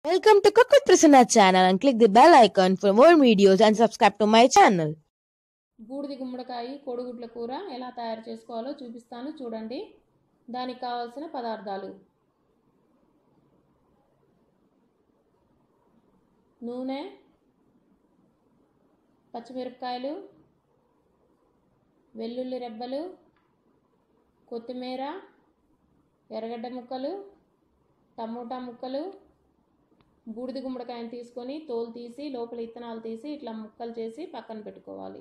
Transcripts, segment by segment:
Welcome to Cook with Prasanna channel and click the bell icon for more videos and subscribe to my channel. బూడిది గుమ్మడికాయ కోడిగుడ్ల కూర ఎలా తయారు చేసుకోవాలో చూపిస్తాను చూడండి. దానికి కావాల్సిన పదార్థాలు: నూనె, పచ్చిమిరపకాయలు, వెల్లుల్లి రెబ్బలు, కొత్తిమీర, ఎర్రగడ్డ ముక్కలు, టమోటా ముక్కలు. బూడిద గుమ్మడికాయని తీసుకొని తోలు తీసి లోపల ఇత్తనాలు తీసి ఇట్లా ముక్కలు చేసి పక్కన పెట్టుకోవాలి.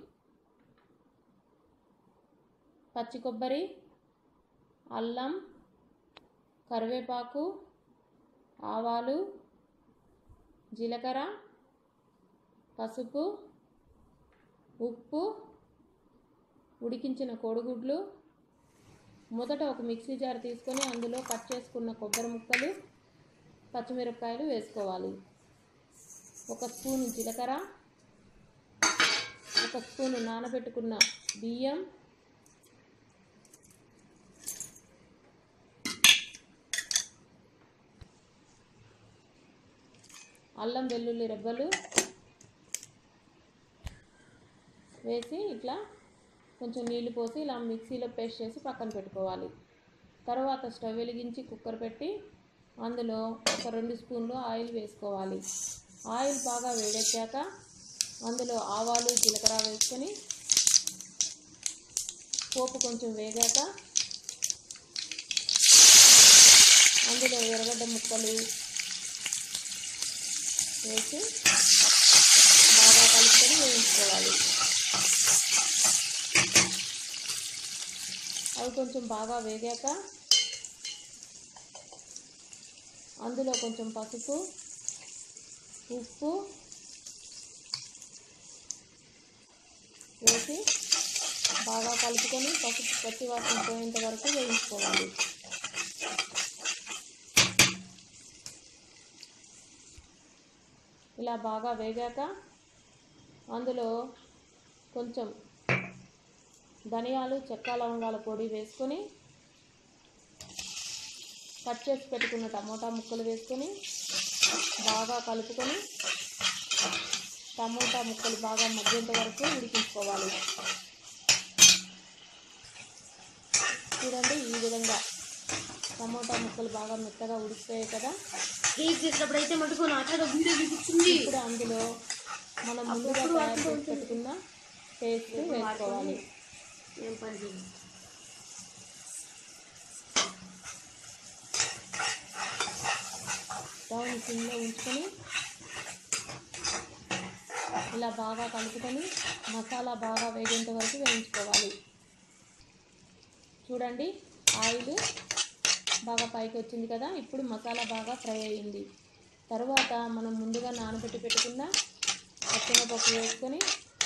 పచ్చి కొబ్బరి, అల్లం, కరివేపాకు, ఆవాలు, జీలకర్ర, పసుపు, ఉప్పు, ఉడికించిన కోడిగుడ్లు. మొదట ఒక మిక్సీ జార్ తీసుకొని అందులో కట్ చేసుకున్న కొబ్బరి ముక్కలు, పచ్చిమిరపకాయలు వేసుకోవాలి. ఒక స్పూను జీలకర్ర, ఒక స్పూను నానబెట్టుకున్న బియ్యం, అల్లం వెల్లుల్లి రెబ్బలు వేసి ఇట్లా కొంచెం నీళ్లు పోసి ఇలా మిక్సీలో పేస్ట్ చేసి పక్కన పెట్టుకోవాలి. తర్వాత స్టవ్ వెలిగించి కుక్కర్ పెట్టి అందులో ఒక 2 స్పూన్లు ఆయిల్ వేసుకోవాలి. ఆయిల్ బాగా వేడెక్కాక అందులో ఆవాలు, జీలకర్ర వేసుకొని పోపు కొంచెం వేగాక అందులో ఎర్రగడ్డ ముక్కలు వేసి బాగా కలుపుకొని వేయించుకోవాలి. అవి కొంచెం బాగా వేగాక అందులో కొంచెం పసుపు, ఉప్పు వేసి బాగా కలుపుకొని పసుపు పచ్చి వాసన పోయేంత వరకు వేయించుకోవాలి. ఇలా బాగా వేగాక అందులో కొంచెం ధనియాలు, చెక్క, లవంగాల పొడి వేసుకొని కట్ చేసి పెట్టుకున్న టమోటా ముక్కలు వేసుకొని బాగా కలుపుకొని టమోటా ముక్కలు బాగా మగ్గేంత వరకు ఉడికించుకోవాలి. చూడండి, ఈ విధంగా టమోటా ముక్కలు బాగా మెత్తగా ఉడికిపోయాయి కదా. ఇప్పుడు అందులో మనం ముందుగా తయారు చేసి పెట్టుకున్న పేస్ట్ వేసుకోవాలి. స్టవ్ సిమ్లో ఉంచుకొని ఇలా బాగా కలుపుకొని మసాలా బాగా వేగేంత వరకు వేయించుకోవాలి. చూడండి, ఆయిల్ బాగా పైకి వచ్చింది కదా. ఇప్పుడు మసాలా బాగా ఫ్రై అయ్యింది. తర్వాత మనం ముందుగా నానబెట్టి పెట్టుకున్న పచ్చెనపప్పు వేసుకొని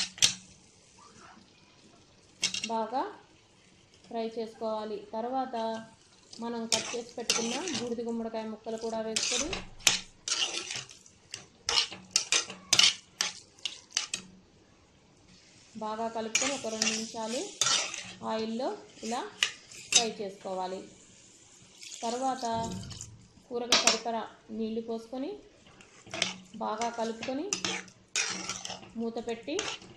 బాగా ఫ్రై చేసుకోవాలి. తర్వాత మనం కట్ చేసి పెట్టుకున్న బూడిద గుమ్మడికాయ ముక్కలు కూడా వేసుకొని బాగా కలుపుకొని ఒక 2 నిమిషాలు ఆయిల్లో ఇలా ఫ్రై చేసుకోవాలి. తర్వాత కూరకు సరిపడా నీళ్లు పోసుకొని బాగా కలుపుకొని మూత పెట్టి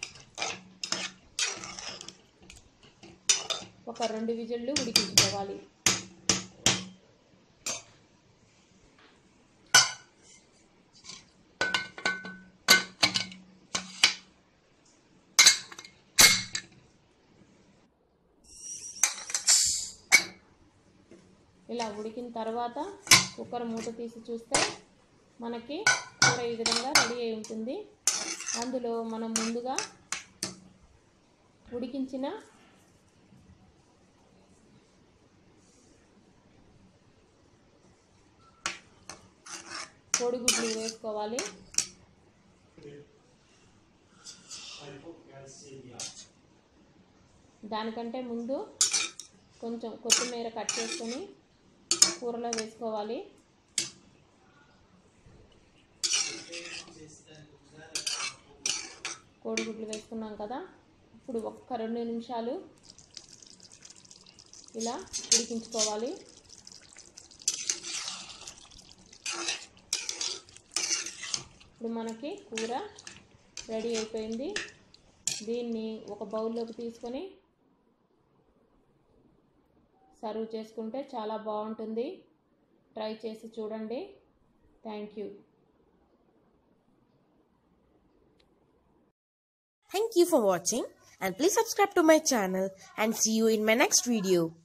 ఒక 2 విజిల్లు ఉడికించుకోవాలి. ఇలా ఉడికిన తర్వాత కుక్కర్ మూత తీసి చూస్తే మనకి కూర ఈ విధంగా రెడీ అయి ఉంటుంది. అందులో మనం ముందుగా ఉడికించిన కోడిగుడ్లు వేసుకోవాలి. దానికంటే ముందు కొంచెం కొత్తిమీర కట్ చేసుకొని కూరలో వేసుకోవాలి. కోడిగుడ్లు వేసుకున్నాం కదా. ఇప్పుడు ఒక్క 2 నిమిషాలు ఇలా ఉడికించుకోవాలి. ఇప్పుడు మనకి కూర రెడీ అయిపోయింది. దీన్ని ఒక బౌల్లోకి తీసుకొని సర్వ్ చేసుకుంటే చాలా బాగుంటుంది. ట్రై చేసి చూడండి. Thank you. Thank you for watching and please subscribe to my channel and see you in my next video.